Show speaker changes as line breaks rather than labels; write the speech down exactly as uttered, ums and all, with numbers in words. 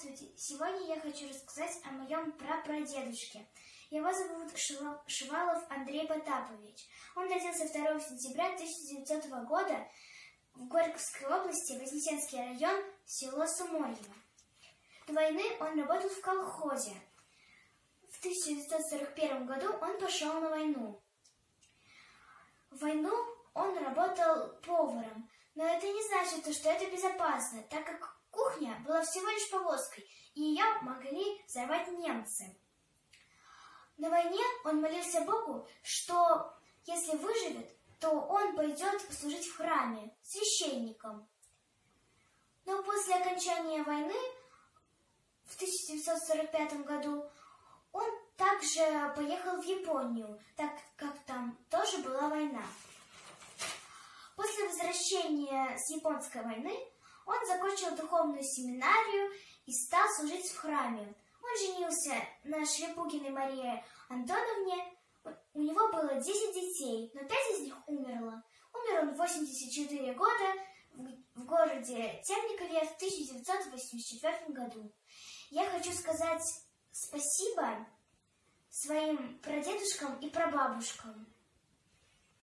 Здравствуйте! Сегодня я хочу рассказать о моем прапрадедушке. Его зовут Шувалов Андрей Потапович. Он родился второго сентября тысяча девятисотого года в Горьковской области, Вознесенский район, село Суморьево. До войны он работал в колхозе. В тысяча девятьсот сорок первом году он пошел на войну. В войну он работал поваром, но это не значит, что это безопасно, так как кухня была всего лишь повозкой, и ее могли взорвать немцы. На войне он молился Богу, что если выживет, то он пойдет служить в храме священником. Но после окончания войны в тысяча девятьсот сорок пятом году он также поехал в Японию, так как там тоже была война. После возвращения с японской войны он закончил духовную семинарию и стал служить в храме. Он женился на Шлепугиной Марии Антоновне. У него было десять детей, но пять из них умерло. Умер он в восемьдесят четыре года в городе Темникове в тысяча девятьсот восемьдесят четвёртом году. Я хочу сказать спасибо своим прадедушкам и прабабушкам.